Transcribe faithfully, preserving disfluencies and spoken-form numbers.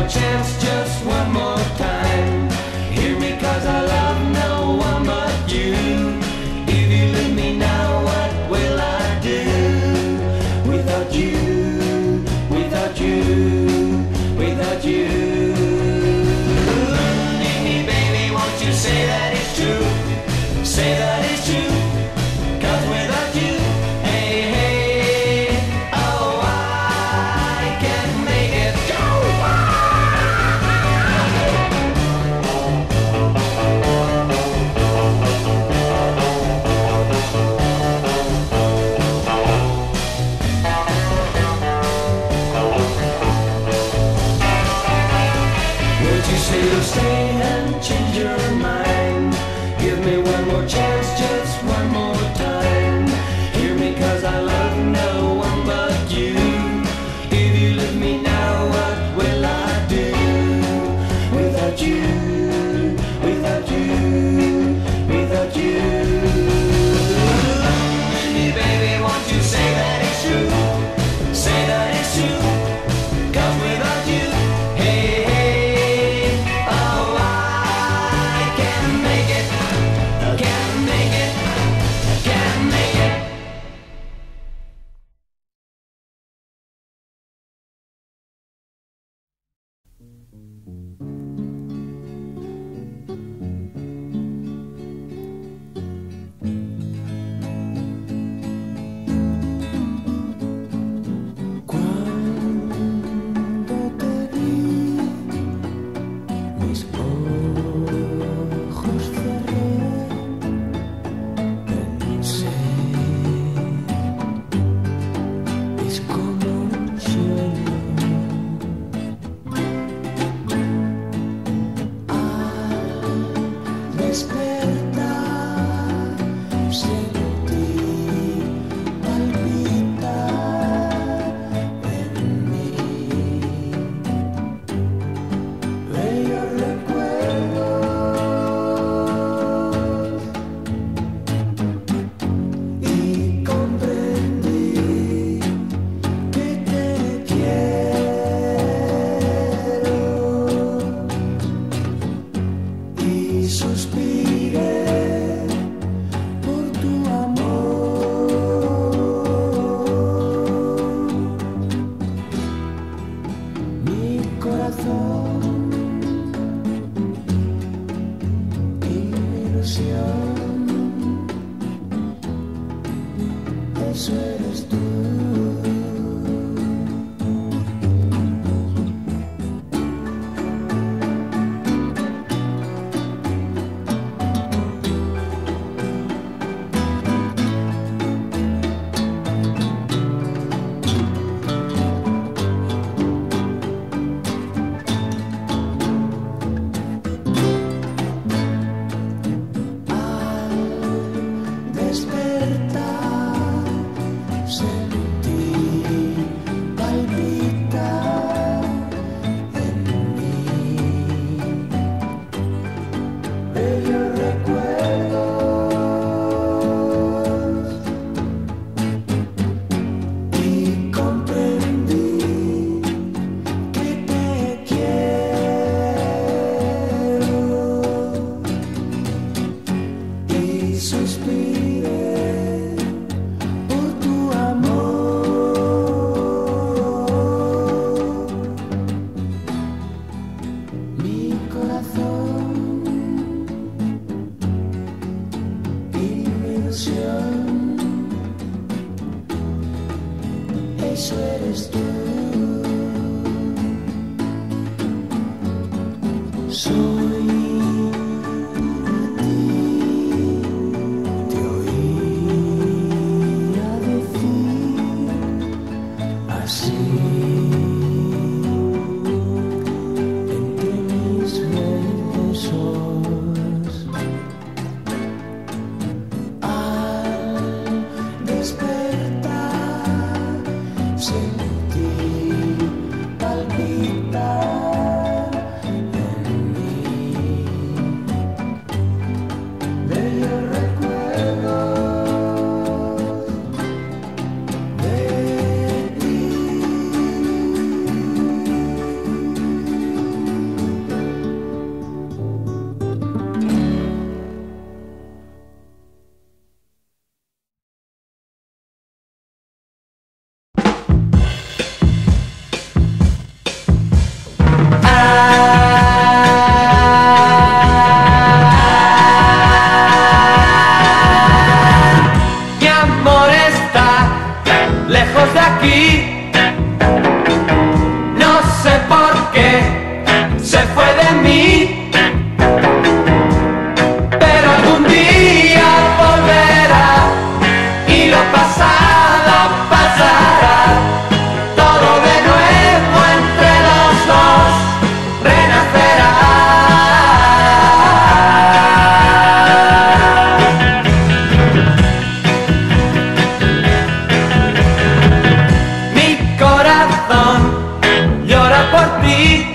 chance, just one more time. Hear me 'cause I love no one but you. If you leave me now, what will I do? Without you, without you, without you. Leave me, baby, won't you say that it's true? Say that it's true. 'Cause without you, hey, hey, oh, I can't make it go. Would you say you'll stay and change your mind? Give me one more chance, just one more time. Hear me 'cause I love no one but you. If you leave me now, what will I do? Without you, without you, without you. Leave me, baby, won't you say that it's true? Say that it's true. 'Cause without you, hey, hey, oh, I can't make it. I can't make it. I can't make it. Cuando te vi, mis ojos cerré, pensé, es como un sueño. Al despertar, sentí palpitar en mí bellos recuerdos y comprendí que te quiero y suspiré por tu amor. Mi corazón y mi ilusión, eso eres tú. Al despertar, sentí palpitar en mí bellos recuerdos y comprendí que te quiero y suspiré por tu amor. Mi corazón y mi ilusión, eso eres tú. Soy a ti, te oía decir así entre mis besos. Al despertar, sentí palpitar en mí bellos recuerdos de ti. be